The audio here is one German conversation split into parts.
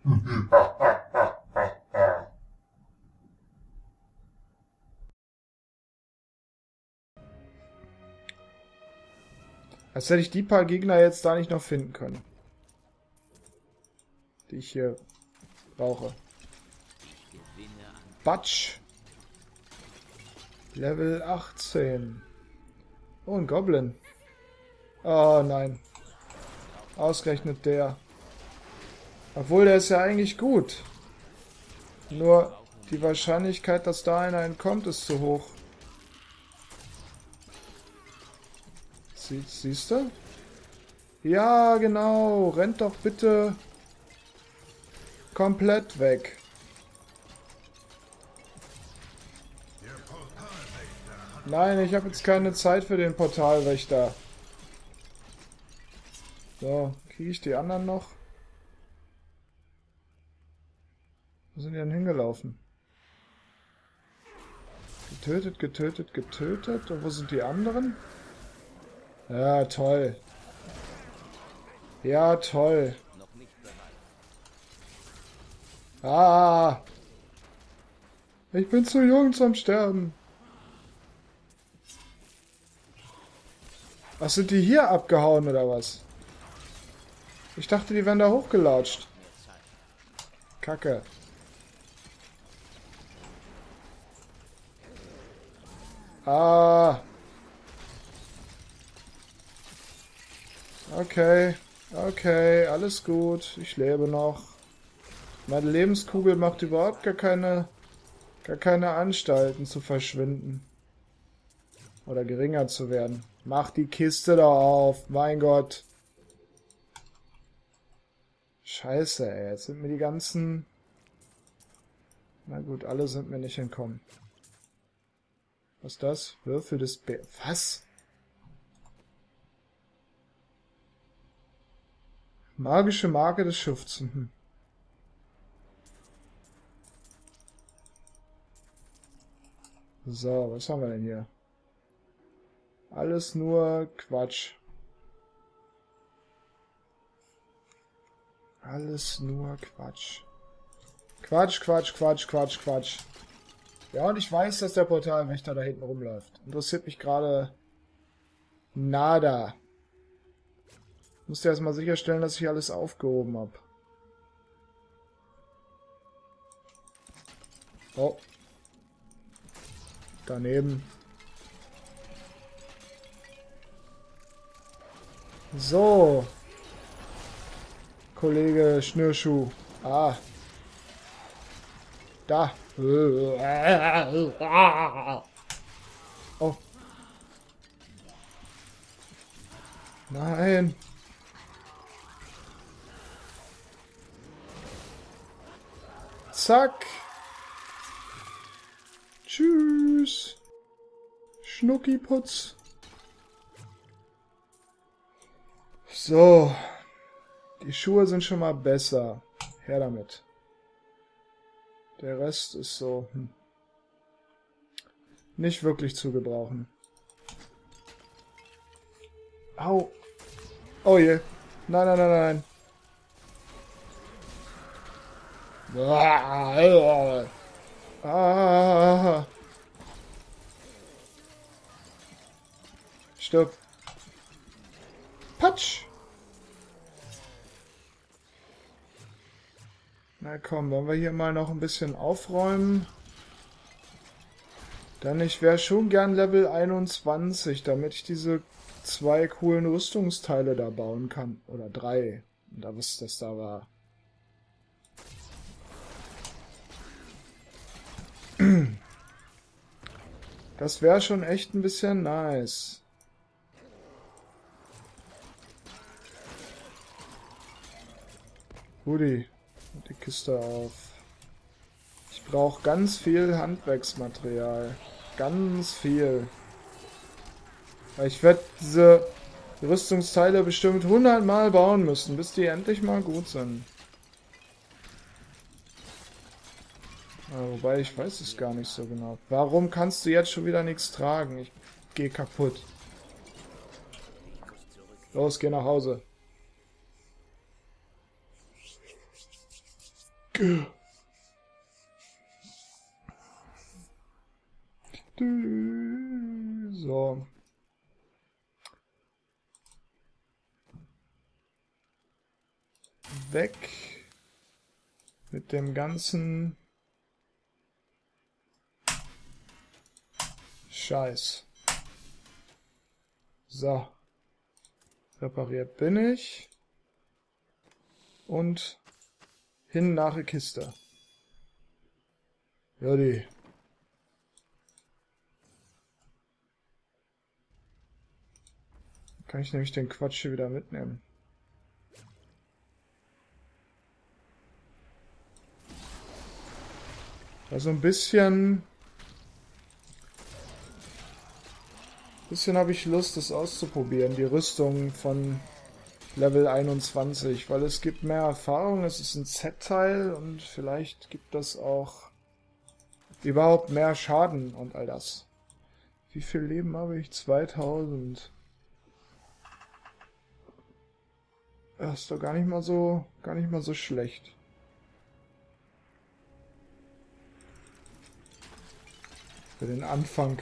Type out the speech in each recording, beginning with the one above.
Als hätte ich die paar Gegner jetzt da nicht noch finden können. Die ich hier brauche. Batsch. Level 18. Oh, ein Goblin. Oh nein. Ausgerechnet der. Obwohl, der ist ja eigentlich gut. Nur die Wahrscheinlichkeit, dass da einer entkommt, ist zu hoch. Siehst du? Ja, genau. Rennt doch bitte komplett weg. Nein, ich habe jetzt keine Zeit für den Portalwächter. So, kriege ich die anderen noch? Wo sind die denn hingelaufen? Getötet, getötet, getötet. Und wo sind die anderen? Ja, toll. Ja, toll. Ah! Ich bin zu jung zum Sterben. Ach, sind die hier abgehauen oder was? Ich dachte, die wären da hochgelatscht. Kacke. Ah. Okay. Okay, alles gut. Ich lebe noch. Meine Lebenskugel macht überhaupt gar keine Anstalten zu verschwinden. Oder geringer zu werden. Mach die Kiste doch auf. Mein Gott. Scheiße, ey. Jetzt sind mir die ganzen... Na gut, alle sind mir nicht entkommen. Was ist das? Würfel des Bär... Was? Magische Marke des Schiffs. So, was haben wir denn hier? Alles nur Quatsch. Alles nur Quatsch. Quatsch, Quatsch, Quatsch, Quatsch, Quatsch. Ja, und ich weiß, dass der Portalwächter da hinten rumläuft. Interessiert mich gerade nada. Ich musste erstmal sicherstellen, dass ich alles aufgehoben habe. Oh. Daneben. So. Kollege Schnürschuh. Ah. Da. Oh. Nein. Zack. Tschüss. Schnuckiputz. So. Die Schuhe sind schon mal besser. Her damit. Der Rest ist so... nicht wirklich zu gebrauchen. Au. Oh je. Nein, nein, nein, nein. Ah. Stirb. Patsch. Na komm, wollen wir hier mal noch ein bisschen aufräumen? Denn ich wäre schon gern Level 21, damit ich diese 2 coolen Rüstungsteile da bauen kann. Oder 3. Da was das da war. Das wäre schon echt ein bisschen nice. Rudi, die Kiste auf. Ich brauche ganz viel Handwerksmaterial. Ganz viel. Weil ich werde diese Rüstungsteile bestimmt 100 Mal bauen müssen, bis die endlich mal gut sind. Ja, wobei, ich weiß es gar nicht so genau. Warum kannst du jetzt schon wieder nichts tragen? Ich gehe kaputt. Los, geh nach Hause. So. Weg mit dem ganzen Scheiß. So. Repariert bin ich. Und hin nach der Kiste. Jodi. Kann ich nämlich den Quatsch hier wieder mitnehmen. Also ein bisschen habe ich Lust, das auszuprobieren, die Rüstung von Level 21, weil es gibt mehr Erfahrung, es ist ein Z-Teil und vielleicht gibt das auch überhaupt mehr Schaden und all das. Wie viel Leben habe ich? 2000. Das ist doch gar nicht mal so schlecht. Für den Anfang.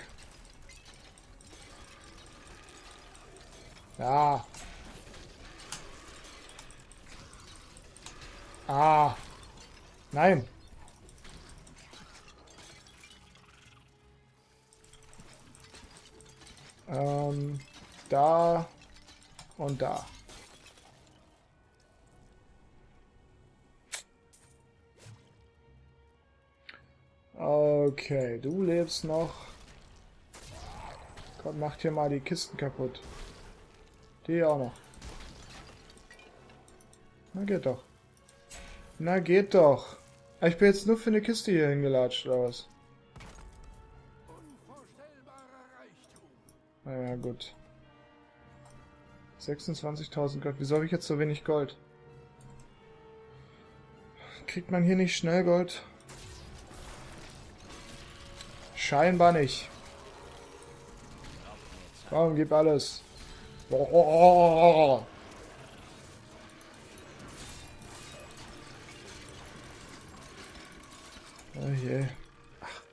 Ja. Ah. Nein. Da und da. Okay, du lebst noch. Gott, macht hier mal die Kisten kaputt. Die auch noch. Na geht doch. Na geht doch. Ich bin jetzt nur für eine Kiste hier hingelatscht, oder was? Naja, gut. 26.000 Gold. Wieso habe ich jetzt so wenig Gold? Kriegt man hier nicht schnell Gold? Scheinbar nicht. Komm, gib alles. Oh je. Ach.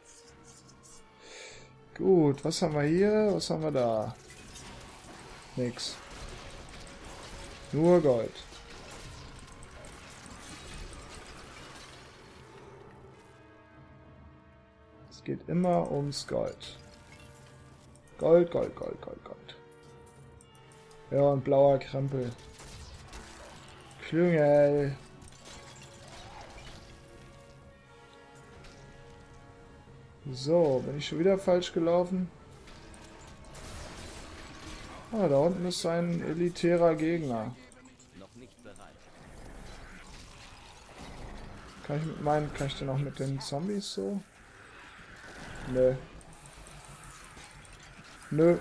Gut, was haben wir hier? Was haben wir da? Nix. Nur Gold. Es geht immer ums Gold. Gold, Gold, Gold, Gold, Gold. Ja, und blauer Krempel. Klüngel. So, bin ich schon wieder falsch gelaufen? Ah, da unten ist ein elitärer Gegner. Kann ich mit meinen, kann ich denn auch mit den Zombies so? Nö. Nö.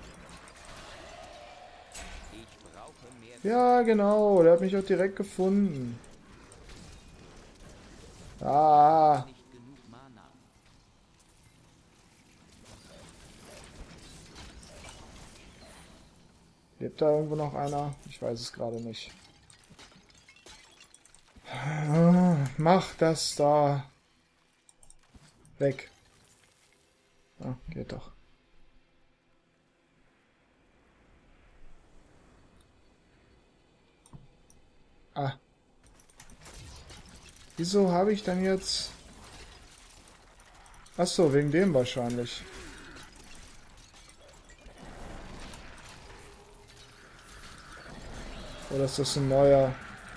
Ja, genau, der hat mich auch direkt gefunden. Ah. Lebt da irgendwo noch einer? Ich weiß es gerade nicht. Mach das da weg. Ah, geht doch. Ah. Wieso habe ich dann jetzt... Achso, wegen dem wahrscheinlich. Oder ist das ein neuer?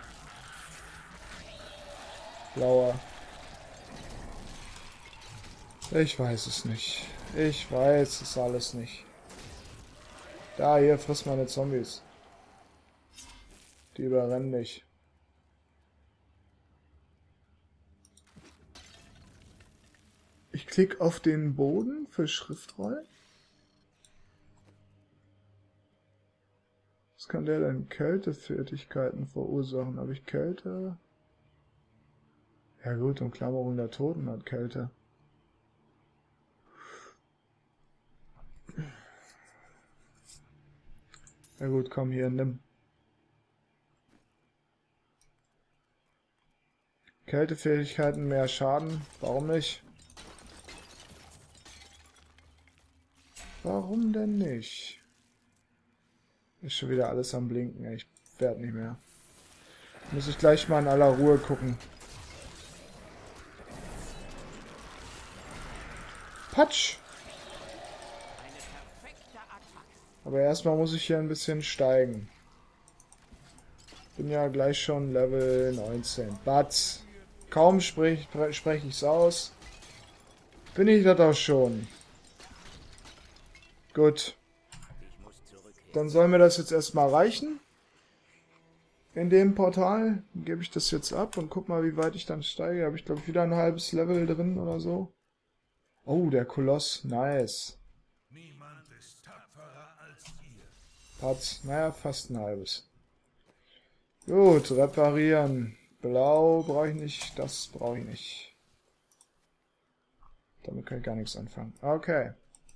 Blauer. Ich weiß es nicht. Ich weiß es alles nicht. Da, hier, friss meine Zombies. Die überrennen mich. Ich klicke auf den Boden für Schriftrollen. Was kann der denn? Kältefertigkeiten verursachen. Habe ich Kälte? Ja gut, Umklammerung der Toten hat Kälte. Ja gut, komm hier, nimm. Kältefähigkeiten, mehr Schaden. Warum nicht? Warum denn nicht? Ist schon wieder alles am Blinken. Ich werde nicht mehr. Muss ich gleich mal in aller Ruhe gucken. Patsch! Aber erstmal muss ich hier ein bisschen steigen. Bin ja gleich schon Level 19. Batz! Kaum spreche ich es aus. Bin ich das auch schon. Gut. Dann soll mir das jetzt erstmal reichen. In dem Portal gebe ich das jetzt ab und guck mal, wie weit ich dann steige. Habe ich, glaube ich, wieder ein halbes Level drin oder so. Oh, der Koloss. Nice. Niemand ist tapferer als ihr. Patz. Naja, fast ein halbes. Gut, reparieren. Blau brauche ich nicht. Das brauche ich nicht. Damit kann ich gar nichts anfangen. Okay.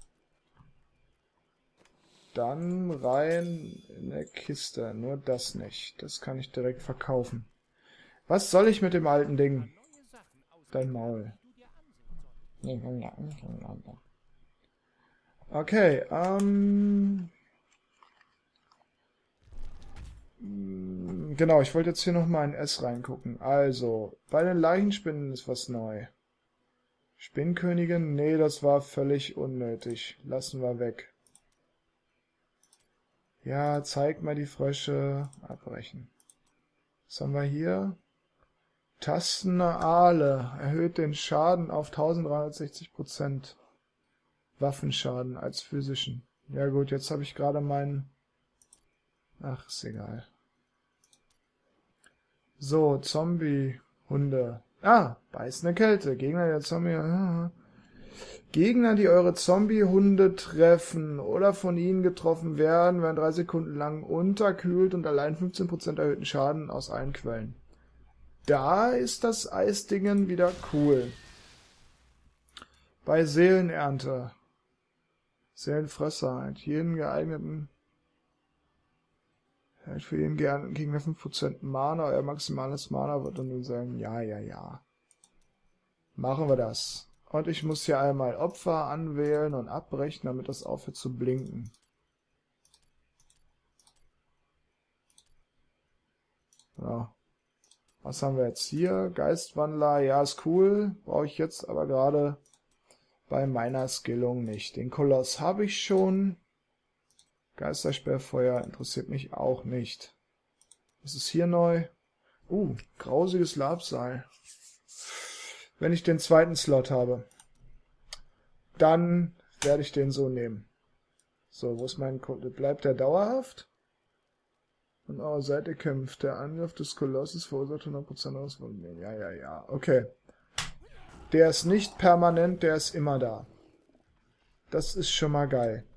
Dann rein in eine Kiste. Nur das nicht. Das kann ich direkt verkaufen. Was soll ich mit dem alten Ding? Dein Maul. Okay, genau, ich wollte jetzt hier nochmal in S reingucken. Also, bei den Leichenspinnen ist was neu. Spinnkönigin? Nee, das war völlig unnötig. Lassen wir weg. Ja, zeig mal die Frösche. Abbrechen. Was haben wir hier? Tastende Aale. Erhöht den Schaden auf 1360%. Waffenschaden als physischen. Ja gut, jetzt habe ich gerade meinen... Ach, ist egal. So, Zombie-Hunde. Ah, beißende Kälte. Gegner der Zombie... Gegner, die eure Zombie-Hunde treffen oder von ihnen getroffen werden, werden 3 Sekunden lang unterkühlt und allein 15% erhöhten Schaden aus allen Quellen. Da ist das Eisdingen wieder cool. Bei Seelenernte. Seelenfresser. Für jeden geeigneten Gegner 5% Mana. Euer maximales Mana wird dann nun sagen, ja. Machen wir das. Und ich muss hier einmal Opfer anwählen und abbrechen, damit das aufhört zu blinken. Ja. Was haben wir jetzt hier? Geistwandler, ja, ist cool. Brauche ich jetzt aber gerade bei meiner Skillung nicht. Den Koloss habe ich schon. Geistersperrfeuer interessiert mich auch nicht. Was ist hier neu? Grausiges Labseil. Wenn ich den zweiten Slot habe, dann werde ich den so nehmen. So, wo ist mein Code? Bleibt der dauerhaft? An eurer Seite kämpft. Der Angriff des Kolosses verursacht 100% Auswirkungen. Ja. Okay. Der ist nicht permanent, der ist immer da. Das ist schon mal geil.